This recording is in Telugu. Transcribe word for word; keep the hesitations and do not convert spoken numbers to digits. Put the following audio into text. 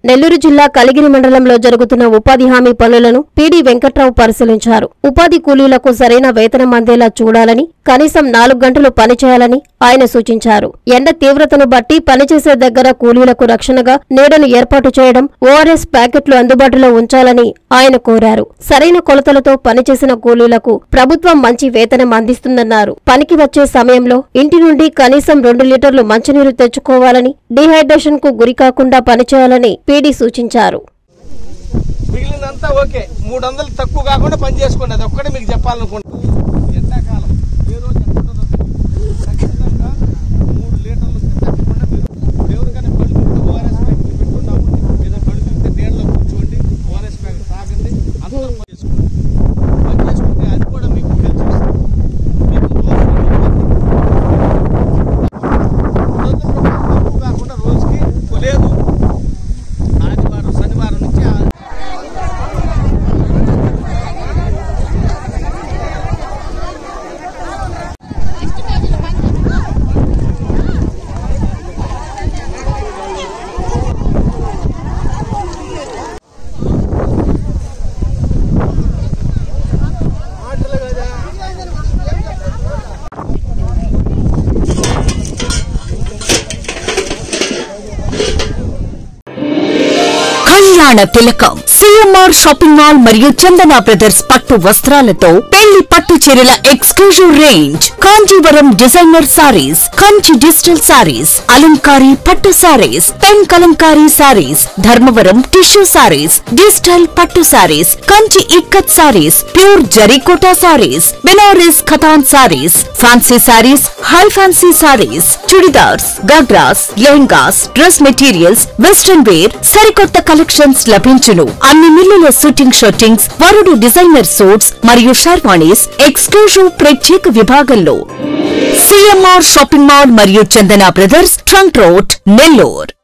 నెల్లూరు జిల్లా కలిగిరి మండలంలో జరుగుతున్న ఉపాధి హామీ పనులను పీడీ వెంకట్రావు పరిశీలించారు. ఉపాధి కూలీలకు సరైన వేతనం అందేలా చూడాలని, కనీసం నాలుగు గంటలు పనిచేయాలని ఆయన సూచించారు. ఎండ తీవ్రతను బట్టి పనిచేసే దగ్గర కూలీలకు రక్షణగా నీడను ఏర్పాటు చేయడం, ఓఆర్ఎస్ ప్యాకెట్లు అందుబాటులో ఉంచాలని ఆయన కోరారు. సరైన కొలతలతో పనిచేసిన కూలీలకు ప్రభుత్వం మంచి వేతనం అందిస్తుందన్నారు. పనికి వచ్చే సమయంలో ఇంటి నుండి కనీసం రెండు లీటర్లు మంచినీరు తెచ్చుకోవాలని, డీహైడ్రేషన్ కు గురికాకుండా పనిచేయాలని పీడీ సూచించారు. మిగిలినంతా ఓకే, మూడు వందలు తక్కువ కాకుండా పని చేసుకోండి. అది ఒక్కడే మీకు చెప్పాలనుకుంటున్నాను. ఎండాకాలం ఏ రోజు ఖచ్చితంగా మూడు లీటర్లు తప్పకుండా మీరు ఎవరికైనా కడుపుంటే ఓఆర్ఎస్ ప్యాకెట్లు పెట్టుకున్నాము, లేదా కడుపుంటే నీళ్ళలో కూర్చోండి, ఓఆర్ఎస్ ప్యాకెట్ తాగండి, అందరూ పని చేసుకోండి. పని చేసుకుంటే అది కూడా మీకు హెల్ప్ చేస్తుంది. మీకు తక్కువ కాకుండా రోజుకి లేదు ఆదివారం శనివారం నుంచి కళ్యాణ తిలకం సిఎంఆర్ షాపింగ్ మాల్ మరియు చందన బ్రదర్స్ పట్టు వస్త్రాలతో పెళ్లి పట్టు చీరల exclusive range, Kanjeevaram designer saris, Kanchi digital saris, అలంకారీ పట్టు saris, pen Kalamkari saris, Dharmavaram tissue saris, digital పట్టు saris, Kanchi ikat saris, pure Zarikota saris, Banaras Katan saris, fancy saris, high fancy saris, churidars, ghagras, lehengas, dress materials, western wear, సరికొత్త కలెక్షన్స్ లభించును. అన్ని మిల్లుల షూటింగ్ షూటింగ్స్, వరుడు డిజైనర్ సూట్స్ మరియు షర్వాణీస్ ఎక్స్క్లూజివ్ ప్రత్యేక విభాగంలో సిఎంఆర్ షాపింగ్ మాల్ మరియు Chandana Brothers, Trunk Road, Nellore.